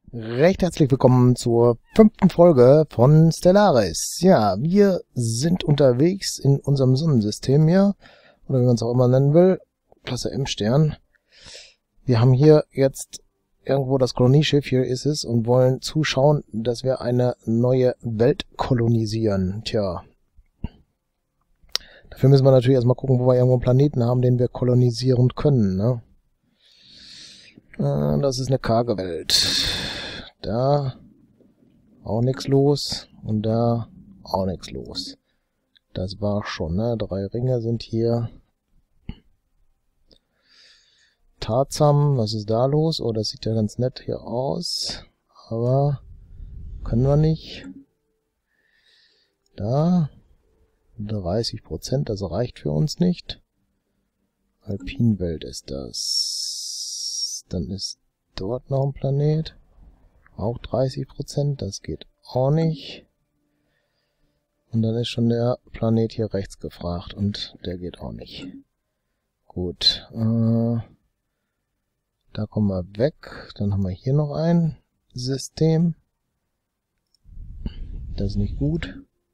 Recht herzlich willkommen zur 5. Folge von Stellaris. Ja, wir sind unterwegs in unserem Sonnensystem hier, oder wie man es auch immer nennen will, Klasse M-Stern. Wir haben hier jetzt irgendwo das Kolonieschiff, hier ist es, und wollen zuschauen, dass wir eine neue Welt kolonisieren. Tja, dafür müssen wir natürlich erstmal gucken, wo wir irgendwo einen Planeten haben, den wir kolonisieren können, ne? Das ist eine karge Welt. Da auch nichts los und da auch nichts los. Das war schon, ne? 3 Ringe sind hier. Tarzam, was ist da los? Oh, das sieht ja ganz nett hier aus. Aber können wir nicht. Da 30%, das reicht für uns nicht. Alpinwelt ist das. Dann ist dort noch ein Planet. Auch 30%, das geht auch nicht. Und dann ist schon der Planet hier rechts gefragt und der geht auch nicht. Gut, da kommen wir weg. Dann haben wir hier noch ein System. Das ist nicht gut.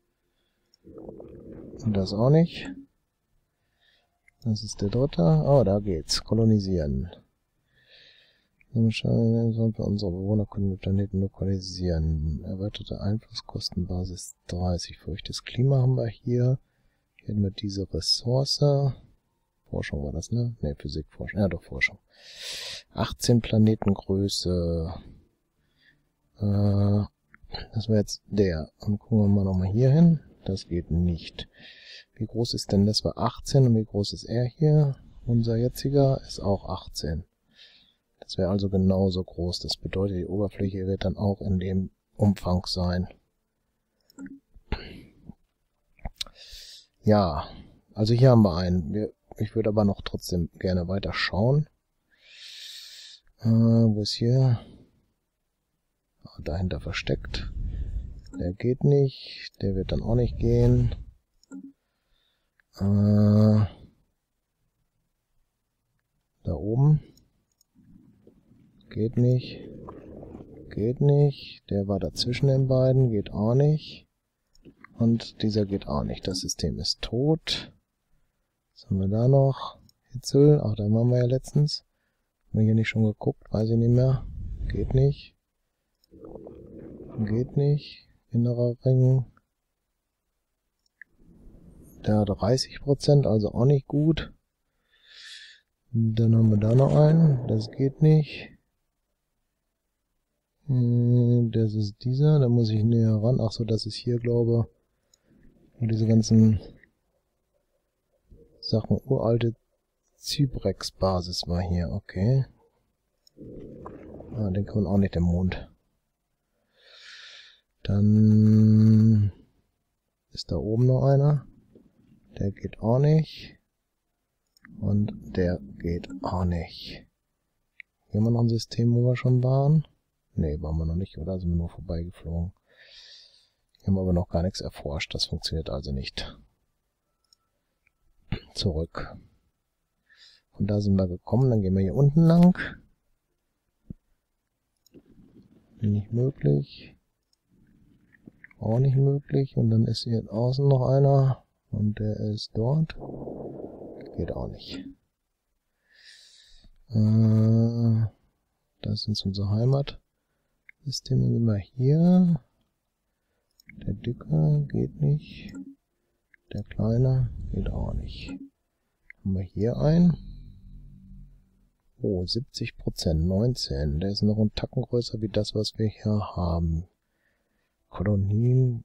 Und das auch nicht. Das ist der dritte. Oh, da geht's. Kolonisieren. Für unsere Bewohner können wir Planeten lokalisieren. Erweiterte Einflusskostenbasis 30. Feuchtes Klima haben wir hier. Hier haben wir diese Ressource. Forschung war das, ne? Ne, Physikforschung. Ja, doch, Forschung. 18 Planetengröße. Das war jetzt der. Und gucken wir mal nochmal hier hin. Das geht nicht. Wie groß ist denn das? War 18. Und wie groß ist er hier? Unser jetziger ist auch 18. Das wäre also genauso groß. Das bedeutet, die Oberfläche wird dann auch in dem Umfang sein. Ja, also hier haben wir einen. Ich würde aber noch trotzdem gerne weiter schauen. Wo ist hier? Dahinter versteckt. Der geht nicht. Der wird dann auch nicht gehen. Da oben. Geht nicht. Geht nicht. Der war dazwischen den beiden. Geht auch nicht. Und dieser geht auch nicht. Das System ist tot. Was haben wir da noch? Hitzel. Ach, da waren wir ja letztens. Haben wir hier nicht schon geguckt? Weiß ich nicht mehr. Geht nicht. Geht nicht. Innerer Ring. Der hat 30%, also auch nicht gut. Dann haben wir da noch einen. Das geht nicht. Das ist dieser, da muss ich näher ran. Ach so, das ist hier, glaube ich. Und diese ganzen Sachen. Uralte Cybrex-Basis war hier, okay. Ah, den kann man auch nicht im Mond. Dann ist da oben noch einer. Der geht auch nicht. Und der geht auch nicht. Hier haben wir noch ein System, wo wir schon waren. Ne, waren wir noch nicht, oder? Sind wir nur vorbeigeflogen. Hier haben wir aber noch gar nichts erforscht. Das funktioniert also nicht. Zurück. Von da sind wir gekommen. Dann gehen wir hier unten lang. Nicht möglich. Auch nicht möglich. Und dann ist hier außen noch einer. Und der ist dort. Geht auch nicht. Das ist unsere Heimat. System sind wir hier. Der dicke geht nicht. Der kleine geht auch nicht. Haben wir hier einen. Oh, 70%, 19. Der ist noch ein Tacken größer wie das, was wir hier haben. Kolonien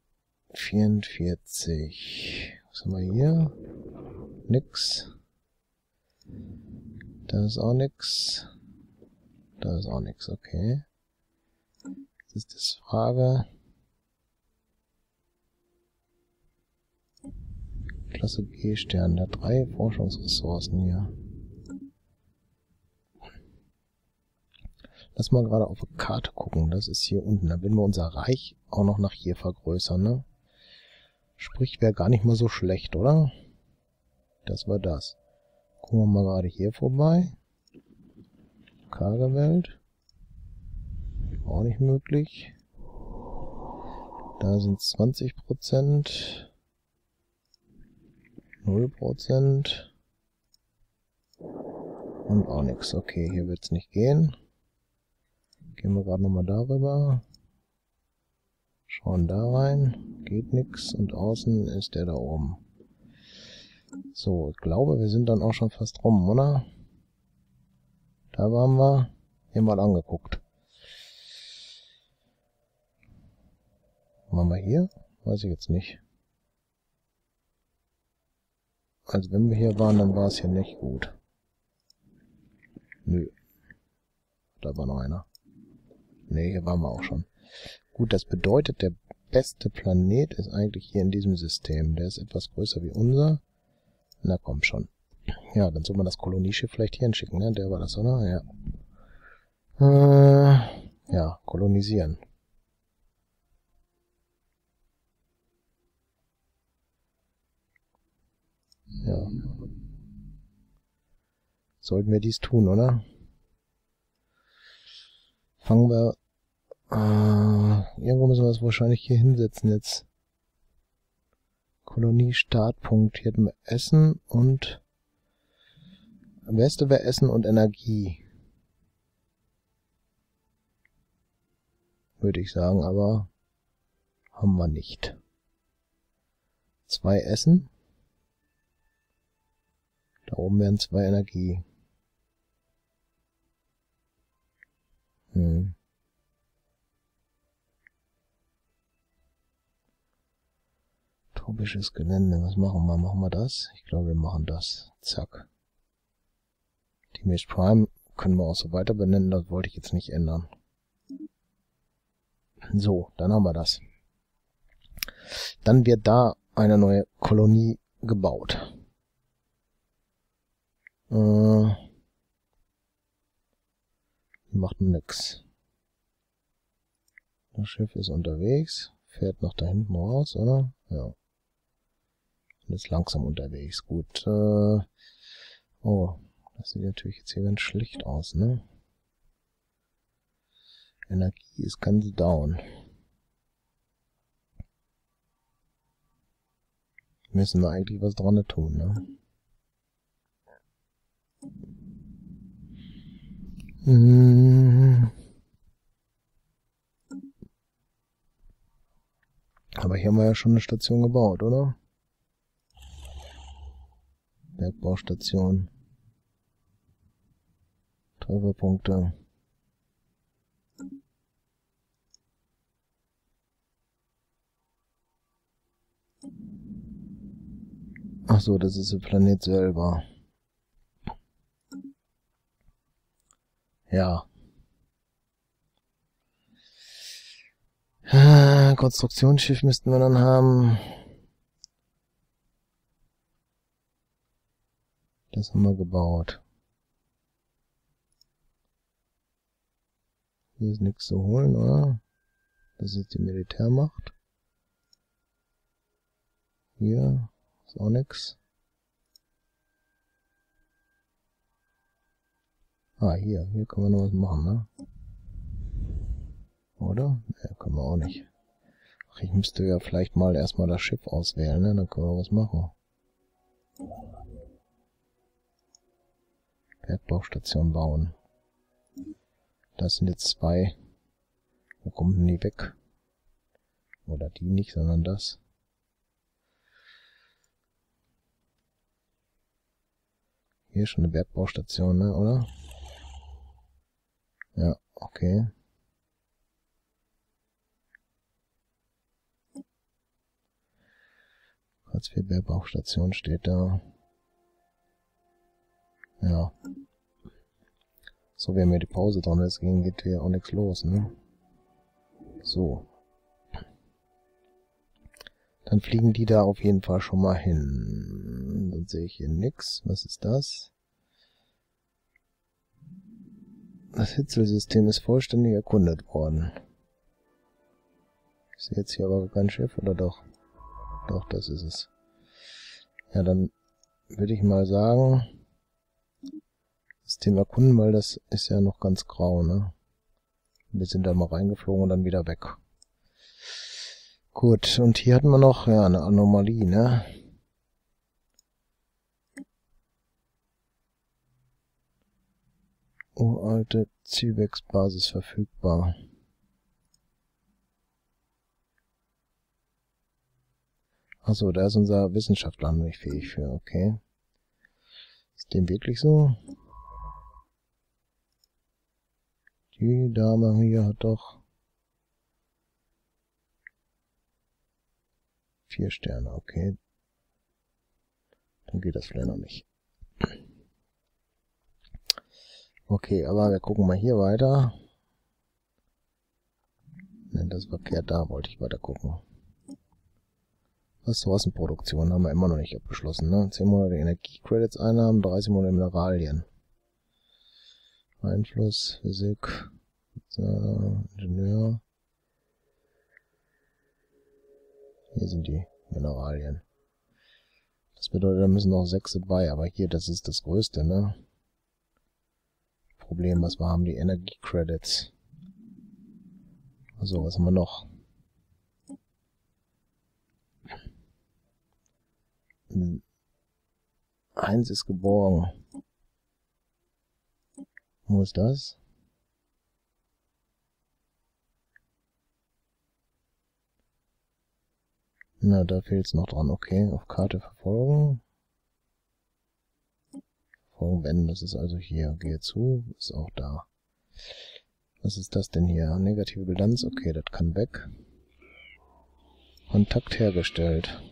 44. Was haben wir hier? Nix. Da ist auch nix. Da ist auch nix, okay. Jetzt ist die Frage. Klasse G-Stern, der hat 3 Forschungsressourcen hier. Lass mal gerade auf die Karte gucken, das ist hier unten. Da werden wir unser Reich auch noch nach hier vergrößern, ne? Sprich, wäre gar nicht mal so schlecht, oder? Das war das. Gucken wir mal gerade hier vorbei. Karge Welt. auch nicht möglich. Da sind 20%. 0%. Und auch nichts. Okay, hier wird es nicht gehen. Gehen wir gerade nochmal darüber. Schauen da rein. Geht nichts. Und außen ist der da oben. So, ich glaube, wir sind dann auch schon fast rum, oder? Da waren wir. Hier mal angeguckt. Waren wir hier? Weiß ich jetzt nicht. Also wenn wir hier waren, dann war es hier nicht gut. Nö. Da war noch einer. Ne, hier waren wir auch schon. Gut, das bedeutet, der beste Planet ist eigentlich hier in diesem System. Der ist etwas größer wie unser. Na komm schon. Ja, dann soll man das Kolonieschiff vielleicht hier hinschicken, ne? Der war das, oder? Ja. Ja, kolonisieren. Ja. Sollten wir dies tun, oder? Fangen wir... irgendwo müssen wir es wahrscheinlich hier hinsetzen jetzt. Kolonie-Startpunkt. Hier hätten wir Essen und... Am besten wäre Essen und Energie. Würde ich sagen, aber haben wir nicht. 2 Essen. Da oben wären 2 Energie. Tropisches Gelände. Was machen wir? Machen wir das? Ich glaube, wir machen das. Zack. Die Mesh Prime können wir auch so weiter benennen. Das wollte ich jetzt nicht ändern. So, dann haben wir das. Dann wird da eine neue Kolonie gebaut. Macht nix. Das Schiff ist unterwegs. Fährt noch da hinten raus, oder? Ja. Und ist langsam unterwegs. Gut. Oh, das sieht natürlich jetzt hier ganz schlecht aus, ne? Energie ist ganz down. Müssen wir eigentlich was dran tun, ne? Aber hier haben wir ja schon eine Station gebaut, oder? Bergbaustation. Trefferpunkte. Ach so, das ist der Planet selber. Ja. Konstruktionsschiff müssten wir dann haben. Das haben wir gebaut. Hier ist nichts zu holen, oder? Das ist die Militärmacht. Hier ist auch nichts. Ah, hier können wir noch was machen, ne? Oder? Ne, können wir auch nicht. Ach, ich müsste ja vielleicht mal erstmal das Schiff auswählen, ne? Dann können wir was machen. Bergbaustation bauen. Das sind jetzt 2. Wo kommen denn die weg? Oder die nicht, sondern das. Hier ist schon eine Bergbaustation, ne, oder? Ja, okay. Als 4 Bergbaustation steht da. Ja. So, wenn mir die Pause dran ist, geht hier auch nichts los, ne? So. Dann fliegen die da auf jeden Fall schon mal hin. Dann sehe ich hier nichts. Was ist das? Das Hitzelsystem ist vollständig erkundet worden. Ich sehe jetzt hier aber kein Schiff, oder doch? Doch, das ist es. Ja, dann würde ich mal sagen, System erkunden, weil das ist ja noch ganz grau, ne? Wir sind da mal reingeflogen und dann wieder weg. Gut, und hier hatten wir noch, ja, eine Anomalie, ne? Uralte Zybex-Basis verfügbar. Achso, da ist unser Wissenschaftler noch nicht fähig für, okay. Ist dem wirklich so? Die Dame hier hat doch 4 Sterne, okay. Dann geht das vielleicht noch nicht. Okay, aber wir gucken mal hier weiter. Ne, das ist verkehrt, da wollte ich weiter gucken. Ressourcenproduktion haben wir immer noch nicht abgeschlossen, ne? 10 Monate Energiecredits Einnahmen, 30 Monate Mineralien. Einfluss, Physik, Ingenieur. Hier sind die Mineralien. Das bedeutet, da müssen noch 6 bei, aber hier, das ist das Größte, ne? Problem, was wir haben, die Energiecredits. Also, was haben wir noch? Eins ist geborgen. Wo ist das? Na, da fehlt es noch dran. Okay, auf Karte verfolgen. Verfolgen beenden, das ist also hier. Gehe zu, ist auch da. Was ist das denn hier? Negative Bilanz, okay, das kann weg. Kontakt hergestellt.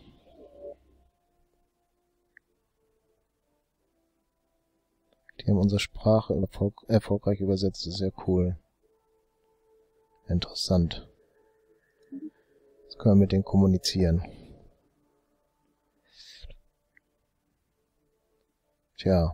Die haben unsere Sprache erfolgreich übersetzt, das ist sehr cool. Interessant. Jetzt können wir mit denen kommunizieren. Tja.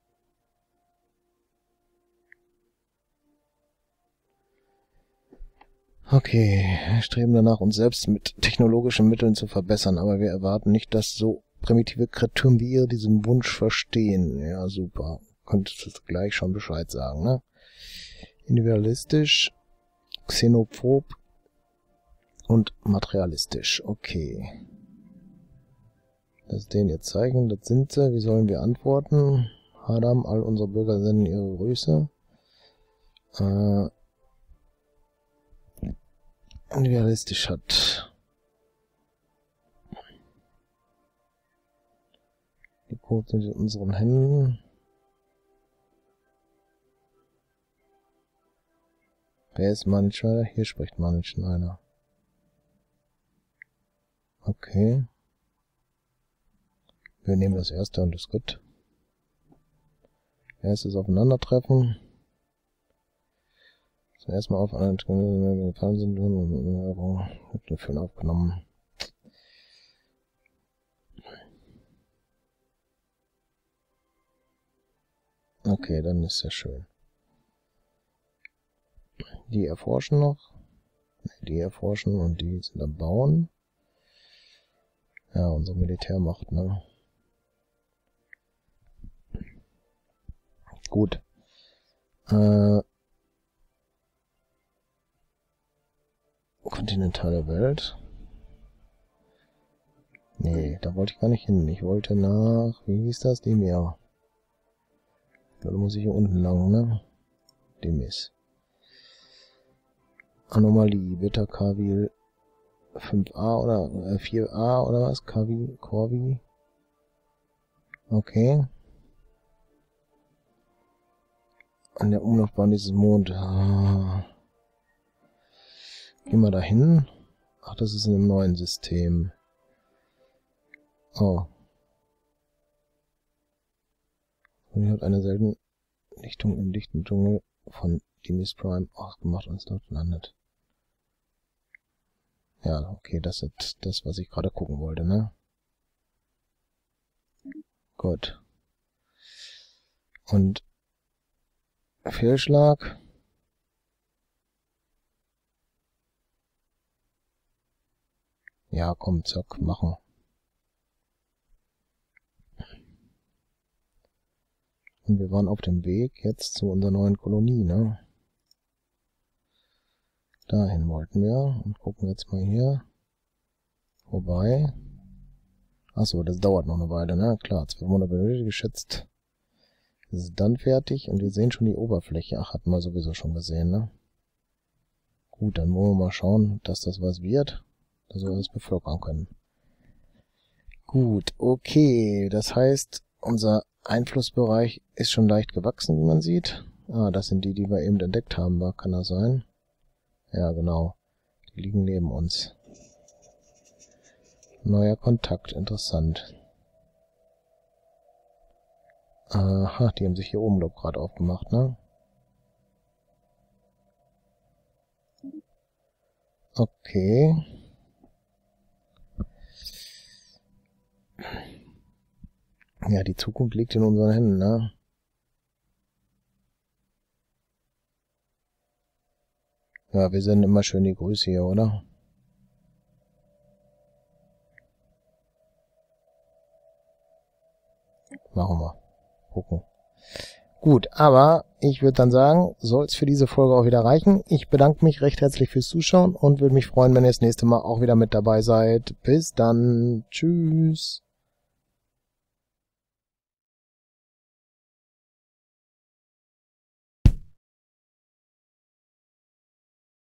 Okay, wir streben danach, uns selbst mit technologischen Mitteln zu verbessern, aber wir erwarten nicht, dass so primitive Kreaturen wie ihr diesen Wunsch verstehen. Ja, super. Könntest du gleich schon Bescheid sagen, ne? Individualistisch, xenophob und materialistisch. Okay. Lass den jetzt zeigen, das sind sie. Wie sollen wir antworten? Adam, all unsere Bürger senden ihre Grüße. Individualistisch hat die Codes sind in unseren Händen. Wer ist Manschneider? Hier spricht Manschneider. Okay. Wir nehmen das erste und ist gut. Erstes Aufeinandertreffen. Zuerst mal auf einen gefallen sind und für aufgenommen. Okay, dann ist ja schön. Die erforschen noch. Die erforschen und die sind am Bauen. Ja, unsere Militärmacht, ne? Gut. Kontinentale Welt. Nee, da wollte ich gar nicht hin. Ich wollte nach, wie hieß das? Demir. Da muss ich hier unten lang, ne? Demis. Anomalie, Beta Kavil 5a oder 4a oder was? Corvi. Okay. An der Umlaufbahn dieses Mond. Ah. Gehen wir da hin. Ach, das ist in einem neuen System. Oh. Und hat eine seltene Lichtung im dichten Dschungel von Demis Prime ausgemacht und ist dort landet. Ja, okay, das ist das, was ich gerade gucken wollte, ne? Gut. Und Fehlschlag. Ja, komm, zack, machen. Und wir waren auf dem Weg jetzt zu unserer neuen Kolonie, ne? Dahin wollten wir. Und gucken jetzt mal hier. Wobei. Achso, das dauert noch eine Weile, ne? Klar, 2 Monate benötigt, geschätzt. Das ist dann fertig und wir sehen schon die Oberfläche. Ach, hatten wir sowieso schon gesehen, ne? Gut, dann wollen wir mal schauen, dass das was wird, dass wir das bevölkern können. Gut, okay. Das heißt, unser Einflussbereich ist schon leicht gewachsen, wie man sieht. Ah, das sind die, die wir eben entdeckt haben, kann das sein? Ja, genau. Die liegen neben uns. Neuer Kontakt, interessant. Aha, die haben sich hier oben, glaube ich, gerade aufgemacht, ne? Okay. Ja, die Zukunft liegt in unseren Händen, ne? Ja, wir senden immer schön die Grüße hier, oder? Machen wir. Gucken. Gut, aber ich würde dann sagen, soll es für diese Folge auch wieder reichen. Ich bedanke mich recht herzlich fürs Zuschauen und würde mich freuen, wenn ihr das nächste Mal auch wieder mit dabei seid. Bis dann. Tschüss.